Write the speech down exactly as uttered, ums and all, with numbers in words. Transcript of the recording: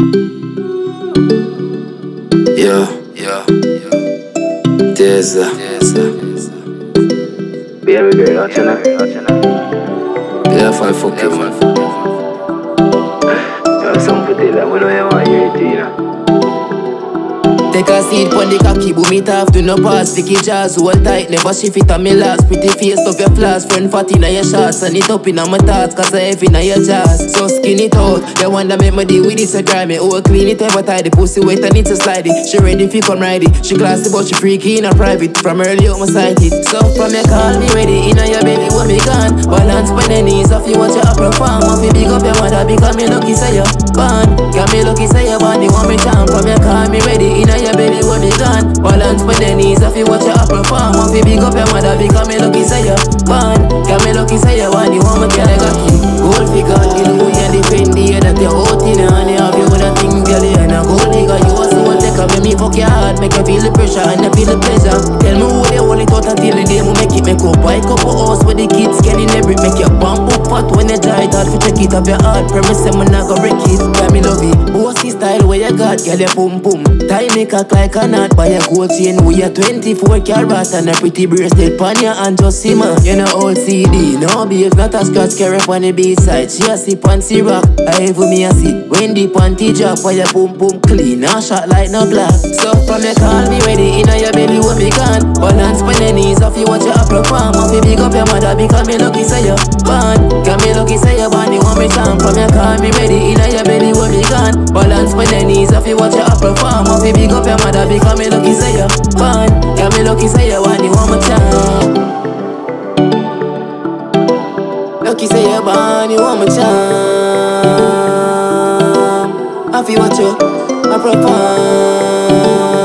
Yeah, yeah, yeah. There's a, there's a. Baby girl, watch it now. Yeah, if I fuck you, man. You have something to tell them, I know you want to hear it, you know. Take a seat pon the cocky, boom it off, do no pass. Sticky jaws, hold tight, never shift it on me last. Pretty face, love your flaws, friend fat inna your shots. And it up inna my thoughts, cause I heavy inna your jaws. So skin it out, you wonder make me deal with it, so dry me. Oh, clean it, ever tie the pussy wet and it's a slide it. She ready fi come ride it, she classy but she freaky in a private. From early out my sight it. So from you call me ready, inna your belly when me gone. Balance by the knees, off you watch your upper farm. Off you big up your mother, because me lucky say you gone. Got me lucky say you born, you want me down. From you call me ready, inna your belly when me gone. Balance by the knees, off you watch your upper farm. Off you big up your mother, because me lucky say you gone. Got me lucky say you want, you want me girl, I got you. Gold figure, the Louis and the Fendi, that you out in a honey. Have you with a thing, girl, and a gold nigga. You was the one take up, make me fuck your heart, make you feel the pressure and you feel the pleasure. Tell me who they hold it out until the day we make it. Make up buy couple house with the kids, getting every. Make your bamboo pot when you dry it hard, fi check it up your heart. Promise them we not go break it. Girl, me love it. Bossy style where you got, girl, you boom boom. Tiny cock like a knot, buy a gold chain with your twenty-four carat and a pretty bracelet pon your hand, just see man. You know old C D, no beef, not a scratch, carry up on the B-side. She a sip and see rock, I even me a sit. When the panty drop, why your boom boom clean, and shot like no black. So from you call me ready, inna your belly when me gone. Balance by the knees, off you watch your upper farm. Off you big up your mother, because me lucky say you born. Got me lucky say you born, you want me down. From you call me ready, inna your belly when me gone. Balance by the knees, off you watch your upper farm. Off you big up your mother, because me lucky say you born. Got me lucky say you want, you want me down. Lucky say you born, you want me charm. I feel what you, I perform.